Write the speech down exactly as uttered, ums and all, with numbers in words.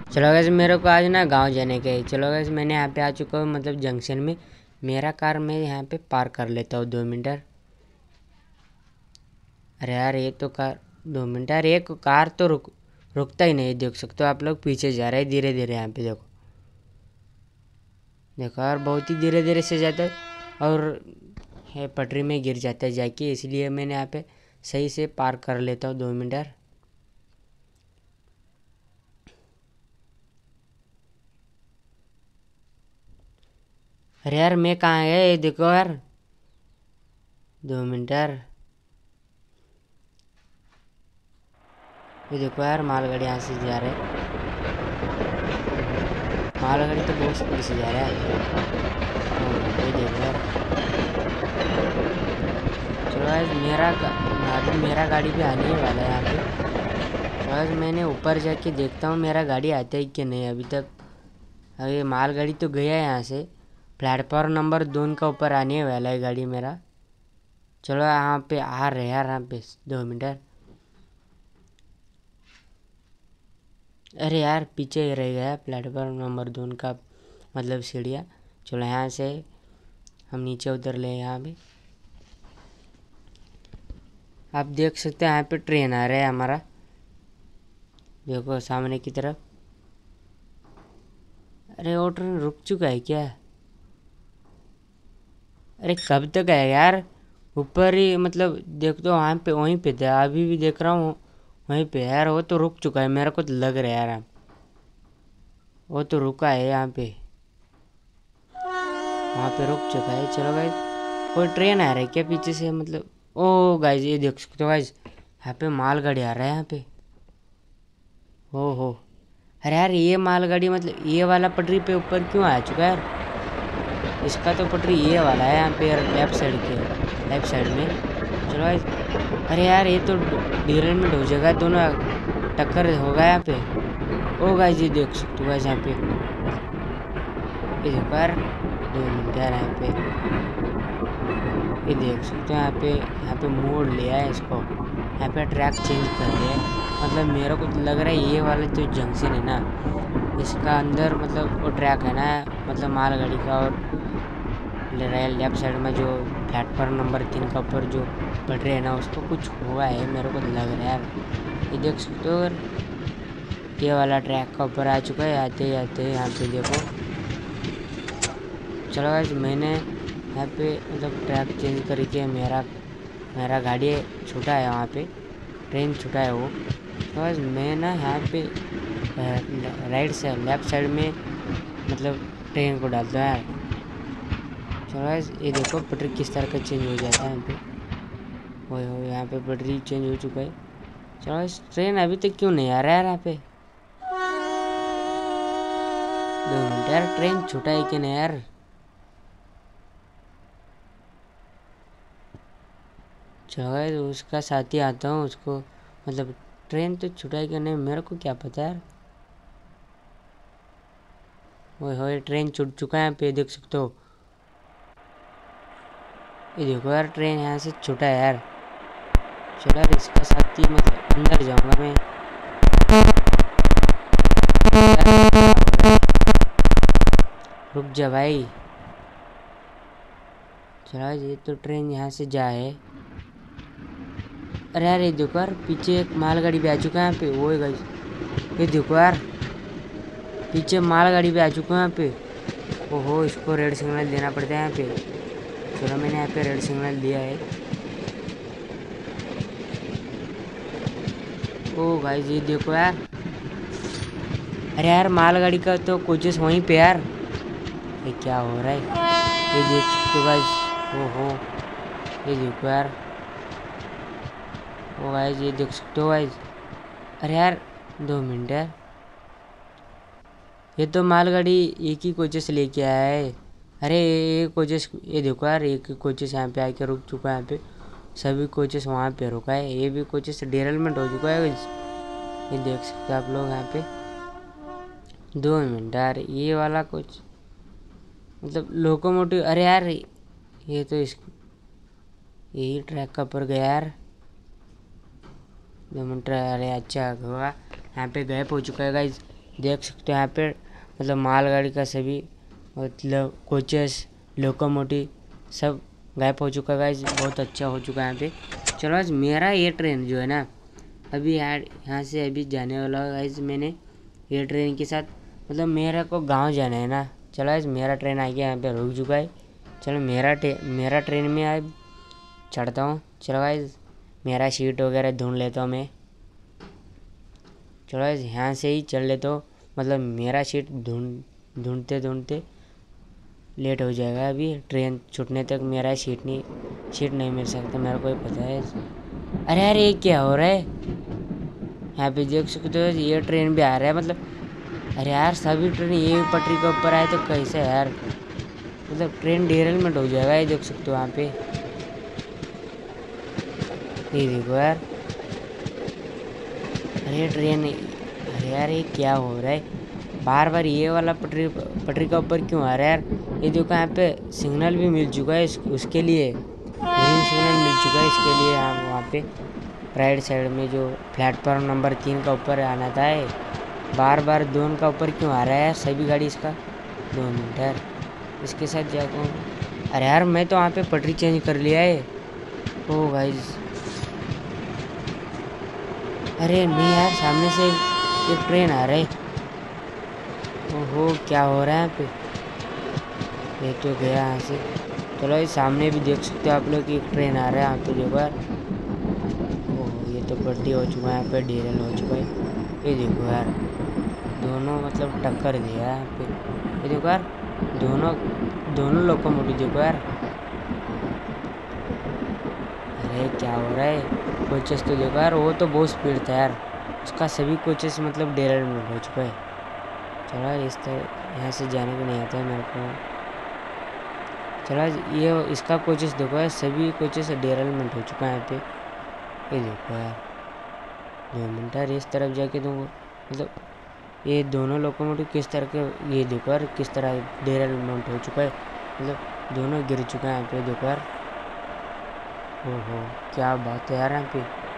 चलो गैस मेरे को आज ना गांव जाने का है। चलो गैस मैंने यहाँ पे आ चुका हूँ, मतलब जंक्शन में। मेरा कार मैं यहाँ पे पार्क कर लेता हूँ दो मिनट। अरे यार ये तो कार दो मिनट यार, एक कार तो रुक रुकता ही नहीं। देख सकते हो आप लोग, पीछे जा रहा है धीरे धीरे। यहाँ पे देखो देखो यार, बहुत ही धीरे धीरे से जाता है और है पटरी में गिर जाता है जाके। इसलिए मैंने यहाँ पे सही से पार्क कर लेता हूँ दो मिनट यार। अरे यार मैं कहाँ गया, ये देखो यार, दो मिनट यार। ये देखो यार, मालगाड़ी यहाँ से जा रहा है। मालगाड़ी तो बहुत स्पीड से जा रहा है। ओ, ये देखो यार। चलो आज मेरा गा- अभी मेरा गाड़ी भी आने ही वाला है यहाँ पे। तो आज मैंने ऊपर जाके देखता हूँ मेरा गाड़ी आता है कि नहीं अभी तक। अभी मालगाड़ी तो गया है यहाँ से। प्लेटफॉर्म नंबर दो का ऊपर आने वाला है गाड़ी मेरा। चलो यहाँ पे आ रहे यार, यहाँ पे दो मिनट। अरे यार पीछे ही रह गया प्लेटफॉर्म नंबर दो का, मतलब सीढ़ियाँ। चलो यहाँ से हम नीचे उतर ले। यहाँ पे आप देख सकते हैं यहाँ पे ट्रेन आ रहा है हमारा। देखो सामने की तरफ। अरे वो ट्रेन रुक चुका है क्या? अरे कब तक आएगा यार? ऊपर ही मतलब देख तो वहाँ पे, वहीं पे था, अभी भी देख रहा हूँ वहीं पे यार। वो तो रुक चुका है, मेरे को तो लग रहा है यार। वो तो रुका है यहाँ पे, वहाँ पे रुक चुका है। चलो गाइज, कोई ट्रेन आ रहा है क्या पीछे से? मतलब ओ गाइज ये देख सकते हो गाइज, यहाँ पे मालगाड़ी आ रहा है यहाँ पे। हो हो अरे यार ये मालगाड़ी मतलब ये वाला पटरी पे ऊपर क्यों आ चुका है यार? इसका तो पटरी ये वाला है यहाँ पे, लेफ्ट साइड के लेफ्ट साइड में। चलो गाइज, अरे यार ये तो डिरेलमेंट हो जाएगा, दोनों टक्कर होगा यहाँ पे। ओ गाइज ये देख सकते हो गाइज यहाँ पे, ये देखो यार, दो मिनट यार यहाँ पे। ये देख सकते हो यहाँ पे, यहाँ पे मोड़ लिया है इसको, यहाँ पे ट्रैक चेंज कर लिया है। मतलब मेरे को तो लग रहा है ये वाला जो जंक्शन है ना, इसका अंदर मतलब वो ट्रैक है ना, मतलब मालगाड़ी का। और लेफ्ट साइड में जो प्लेटफॉर्म नंबर तीन का ऊपर जो पटरी है ना, उसको कुछ हुआ है मेरे को तो लग रहा है यार। ये देख सकते हो, ये वाला ट्रैक का ऊपर आ चुका है आते आते यहाँ पे देखो। चलो गाइस मैंने यहाँ पे मतलब ट्रैक चेंज करके मेरा मेरा गाड़ी छूटा है वहाँ पे, ट्रेन छूटा है वो। तो गाइस मैं ना यहाँ पे राइट साइड लेफ्ट साइड में मतलब ट्रेन को डालता है यार। चलो गाइस ये देखो पटरी किस तरह का चेंज हो जाता है यहाँ पे। वो हो यहाँ पे पटरी चेंज हो चुका है। चलो गाइस ट्रेन अभी तक क्यों नहीं आ रहा है यहाँ पे? दो मिनट यार, ट्रेन छूटा है कि नहीं यार? चलो उसका साथी आता हूँ, उसको मतलब ट्रेन तो छुटाई कि नहीं मेरे को क्या पता यार। वो हो ट्रेन छूट चुका है यहाँ पे, देख सकते हो। ये देखो यार, ट्रेन यहाँ से छूटा है यार। चलो यार इसका साथी मतलब अंदर जाऊँगा मैं। रुक जा भाई। चलो ये तो ट्रेन यहाँ से जा है। अरे यार ये देखो यार, पीछे एक मालगाड़ी भी आ चुका है यहाँ पे। वो है गाइस, ये देखो यार, पीछे मालगाड़ी भी आ चुका है यहाँ पे। ओहो इसको रेड सिग्नल देना पड़ता है यहाँ पे। चलो मैंने यहाँ पे रेड सिग्नल दिया है। ओ गाइस ये देखो यार, अरे यार मालगाड़ी का तो कोचेस वहीं पे यार। ये क्या हो रहा है? ये देख सकते हो गाइस। ओहो ये देखो यार, ओ गाइस ये देख सकते हो गाइस। अरे यार दो मिनट यार, ये तो मालगाड़ी एक ही कोचेस लेके आया है। अरे ये कोचेस, ये देखो यार, एक ही कोचेस यहाँ पे आके रुक चुका है यहाँ पे। सभी कोचेस वहाँ पे रुका है, ये भी कोचेस डेरलमेंट हो चुका है। ये देख सकते हैं आप लोग यहाँ पे। दो मिनट यार, ये वाला कोच मतलब लोकोमोटिव। अरे यार ये तो इस यही ट्रैक का ऊपर गया यार। दो मिनट। अरे अच्छा हुआ यहाँ पे गैप हो चुका है गाइज। देख सकते हो यहाँ पे मतलब मालगाड़ी का सभी मतलब कोचेस लोकोमोटिव सब गायब हो चुका है गाइस। बहुत अच्छा हो चुका है यहाँ पे। चलो आज मेरा ये ट्रेन जो है ना अभी यार यहाँ से अभी जाने वाला है गाइस। मैंने ये ट्रेन के साथ मतलब मेरा को गांव जाना है ना। चलो आज मेरा ट्रेन आ गया, यहाँ पे रुक चुका है। चलो मेरा मेरा ट्रेन में आज चढ़ता हूँ। चलो गाइस मेरा सीट वगैरह ढूंढ लेता हूँ मैं। चलो गाइस यहाँ से ही चल लेता हूँ, मतलब मेरा सीट ढूंढ ढूंढते ढूंढते लेट हो जाएगा। अभी ट्रेन छूटने तक मेरा सीट नहीं सीट नहीं मिल सकता, मेरे को ही पता है। अरे यार ये क्या हो रहा है? यहाँ पे देख सकते हो ये ट्रेन भी आ रहा है मतलब। अरे यार सभी ट्रेन ये पटरी के ऊपर आए तो कैसे यार, मतलब ट्रेन डिरेलमेंट हो जाएगा। ये देख सकते हो यहाँ पे, ये देखो यार। अरे ट्रेन, अरे यार ये क्या हो रहा है? बार बार ये वाला पटरी पटरी के ऊपर क्यों आ रहा है यार? ये देखो यहाँ पे सिग्नल भी मिल चुका है, उसके लिए ग्रीन सिग्नल मिल चुका है इसके लिए। हम वहाँ पे राइट साइड में जो प्लेटफॉर्म नंबर तीन का ऊपर आना था, बार बार दोन का ऊपर क्यों आ रहा है यार सभी गाड़ी इसका? दो मिनट यार इसके साथ जाता हूँ। अरे यार मैं तो वहाँ पे पटरी चेंज कर लिया है। ओ गाइस, अरे नहीं यार सामने से एक ट्रेन आ रहा है। ओहो क्या हो रहा है यहाँ पे? ये तो गया यहाँ से। चलो ये सामने भी देख सकते हो आप लोग कि एक ट्रेन आ रहा है यहाँ पे देखो यार। ओह ये तो पट्टी हो चुका है, यहाँ पे डिरेल हो चुका है। ये देखो यार दोनों मतलब टक्कर दिया है यहाँ पे। ये देखो यार दोनों दोनों लोकोमोटिव देखो यार। अरे क्या हो रहा है? कोचेस तो देखो यार, वो तो बहुत स्पीड था यार उसका, सभी कोचेस मतलब डिरेलमेंट हो चुका है। चलो यार इस तरह यहाँ से जाने को नहीं आता है मेरे को। चलो ये इसका कोचेस देखो यार, सभी कोचेस डिरेलमेंट हो चुका है यहाँ पे। ये देखो यार दो मिनट यार इस तरफ जाके तो मतलब ये दोनों लोकोमोटिव किस तरह के, ये देखो यार किस तरह डिरेलमेंट हो चुका है, मतलब दोनों गिर चुका है यहाँ पे देखो यार। ओहो क्या बात है यार यहाँ पे।